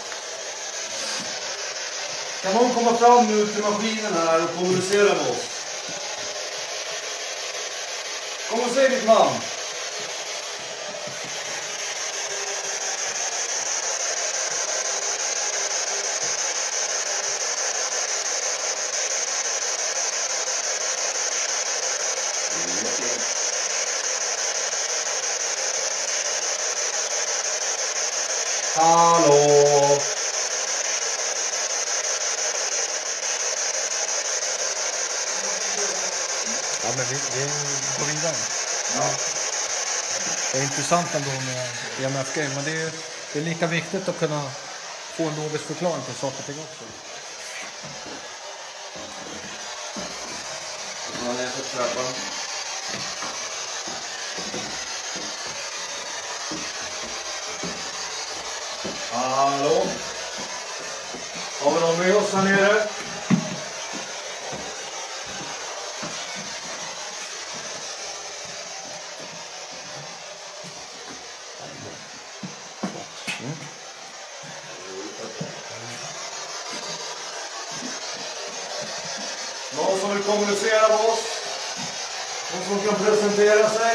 Kan någon komma fram nu till maskinen här och kommunicera med oss? Kom och säg ditt namn. Hallå! Ja, men vi går vidare. Ja. Det är intressant ändå med EMF-grejer, men det är lika viktigt att kunna få en logisk förklaring till saker och ting också. Någon är för trappan. Hallå? Har vi någon med oss här nere? Någon som vill kommunicera med oss? Någon som kan presentera sig?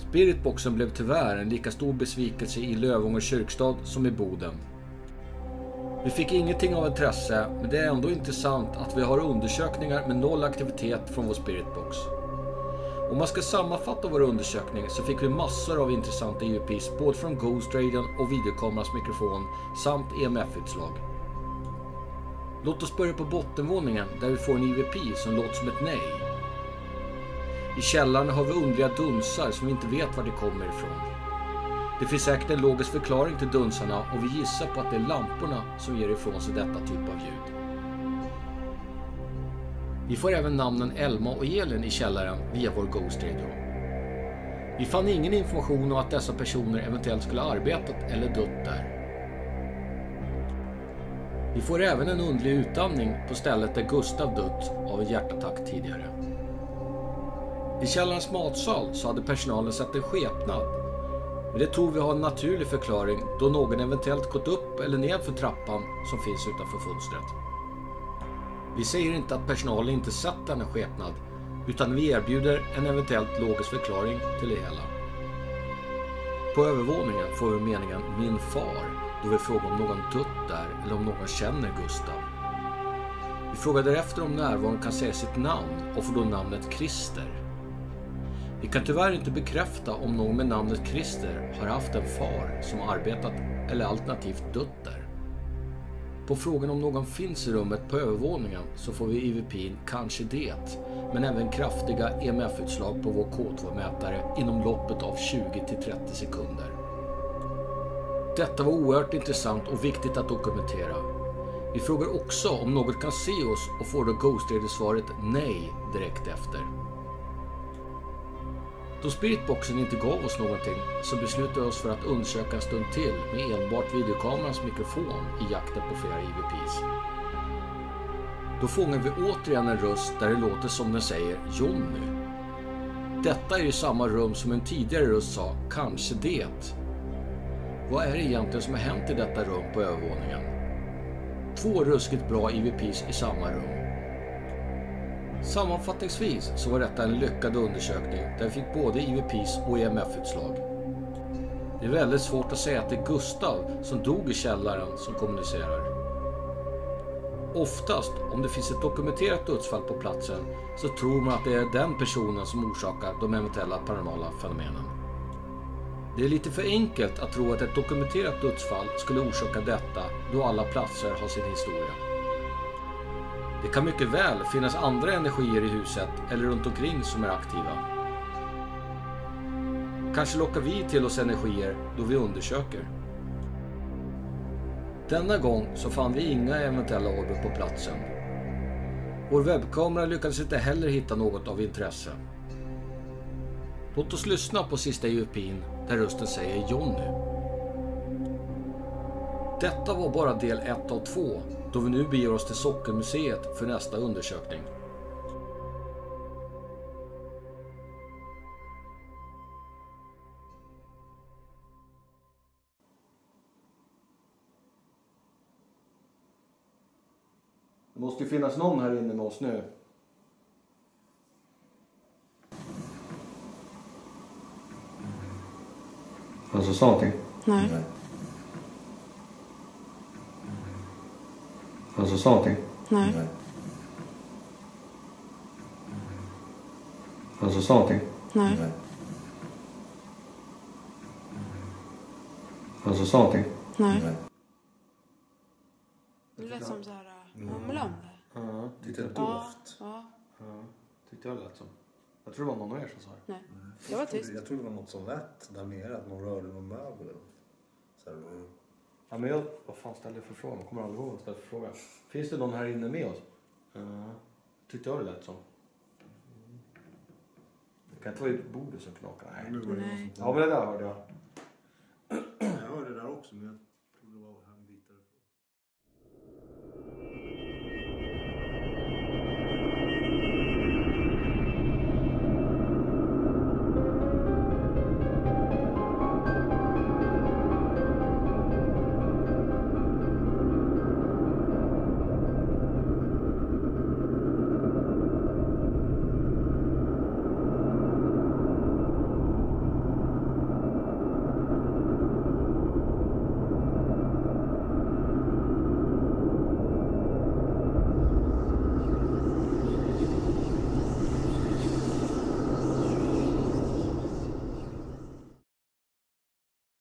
Spiritboxen blev tyvärr en lika stor besvikelse i Lövånger kyrkstad som i Boden. Vi fick ingenting av intresse, men det är ändå intressant att vi har undersökningar med 0 aktivitet från vår Spiritbox. Om man ska sammanfatta vår undersökning så fick vi massor av intressanta EVPs både från Ghost Radion och videokamerans mikrofon samt EMF-utslag. Låt oss börja på bottenvåningen där vi får en EVP som låter som ett nej. I källaren har vi underliga dunsar som vi inte vet var det kommer ifrån. Det finns säkert en logisk förklaring till dunsarna och vi gissar på att det är lamporna som ger ifrån sig detta typ av ljud. Vi får även namnen Elma och Elin i källaren via vår Ghost Radio. Vi fann ingen information om att dessa personer eventuellt skulle ha arbetat eller dött där. Vi får även en underlig utandning på stället där Gustav dött av en hjärtattack tidigare. I källarens matsal så hade personalen sett en skepnad. Men det tror vi har en naturlig förklaring då någon eventuellt gått upp eller ner för trappan som finns utanför fönstret. Vi säger inte att personalen inte sett denna skepnad utan vi erbjuder en eventuellt logisk förklaring till det hela. På övervåningen får vi meningen min far då vi frågar om någon dött där eller om någon känner Gustav. Vi frågar därefter om närvaron kan säga sitt namn och får då namnet Christer. Vi kan tyvärr inte bekräfta om någon med namnet Christer har haft en far som arbetat eller alternativt dött där. På frågan om någon finns i rummet på övervåningen så får vi EVP:n kanske det, men även kraftiga EMF-utslag på vår K2-mätare inom loppet av 20-30 sekunder. Detta var oerhört intressant och viktigt att dokumentera. Vi frågar också om något kan se oss och får då Ghost Radio-svaret nej direkt efter. Då Spiritboxen inte gav oss någonting så beslutade vi oss för att undersöka en stund till med enbart videokamerans mikrofon i jakten på flera EVPs. Då fångar vi återigen en röst där det låter som den säger Jonny. Detta är i samma rum som en tidigare röst sa kanske det. Vad är det egentligen som har hänt i detta rum på övervåningen? 2 ruskigt bra EVPs i samma rum. Sammanfattningsvis så var detta en lyckad undersökning där vi fick både EVPs och EMF-utslag. Det är väldigt svårt att säga att det är Gustav som dog i källaren som kommunicerar. Oftast, om det finns ett dokumenterat dödsfall på platsen så tror man att det är den personen som orsakar de eventuella paranormala fenomenen. Det är lite för enkelt att tro att ett dokumenterat dödsfall skulle orsaka detta då alla platser har sin historia. Det kan mycket väl finnas andra energier i huset eller runt omkring som är aktiva. Kanske lockar vi till oss energier då vi undersöker. Denna gång så fann vi inga eventuella orber på platsen. Vår webbkamera lyckades inte heller hitta något av intresse. Låt oss lyssna på sista EVP:n där rösten säger Jonny. Detta var bara del 1 av 2 då vi nu beger oss till Sockermuseet för nästa undersökning. Det måste ju finnas någon här inne med oss nu. Alltså sa någonting? Nej. Alltså sa någonting? Nej. Alltså sa någonting? Nej. Alltså sa någonting? Nej. Det lät som så här humlande. Ja, Lite doft. Ja. tyckte jag lät som. Jag tror det var någon av er som sa det. Nej. Det var tyst. Jag trodde det var något som lät där nere, att någon rörde någon möbel. Så här, Ja, men vad fan ställde jag för fråga? Jag kommer aldrig ihåg att ställa för fråga. Finns det någon här inne med oss? Tyckte jag det lät som. Det kan inte vara bordet som knakar. Nej. Nej. Ja, men det där hörde jag. Jag hörde det där också, men jag trodde det var